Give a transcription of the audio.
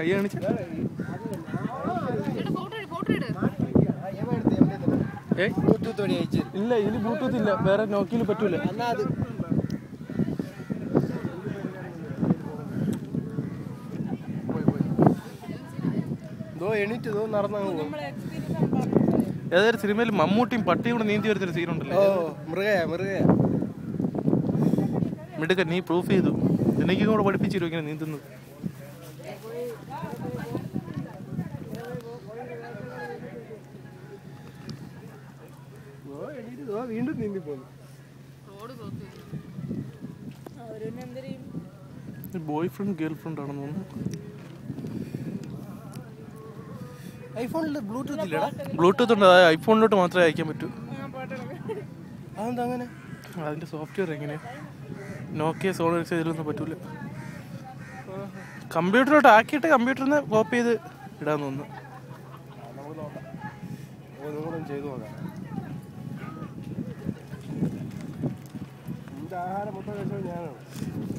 കൈ കാണിച്ചു. ഇല്ല, ഇതിന് ബ്ലൂടൂത്ത് ഇല്ല, വേറെ നോക്കിയിൽ പറ്റൂല. ഏതൊരു സിനിമയിൽ മമ്മൂട്ടിയും പട്ടിയും കൂടെ നീന്തി വരുന്നൊരു സീനുണ്ടല്ലോ. മിടുക്ക, നീ പ്രൂഫ് ചെയ്തു. എനിക്കും കൂടെ പഠിപ്പിച്ചിരും ഇങ്ങനെ നീന്തുന്നത്. വീണ്ടും നീന്തി പോകുന്നു. ബോയ് ഫ്രണ്ട് ഗേൾ ഫ്രണ്ട് ആണെന്ന് തോന്നുന്നു. ഐഫോണിൽ ബ്ലൂടൂത്ത് ഇല്ലടാ. ബ്ലൂടൂത്ത് ഉണ്ട്, ഐഫോണിലോട്ട് മാത്രമേ അയക്കാൻ പറ്റൂ. അതെന്താ അങ്ങനെ? അതിന്റെ സോഫ്റ്റ്വെയർ എങ്ങനെയാ? നോക്കിയ സോണോക്സ് ഇതിലൊന്നും പറ്റൂല. കമ്പ്യൂട്ടറിലോട്ട് ആക്കിയിട്ട് കമ്പ്യൂട്ടറിൽ നിന്ന് കോപ്പി ചെയ്ത് ഇടാൻ തോന്നുന്നു. ചെയ്തു നോക്കാം. ആഹാരം മൊത്തം കഴിച്ചത് ഞാനാണ്.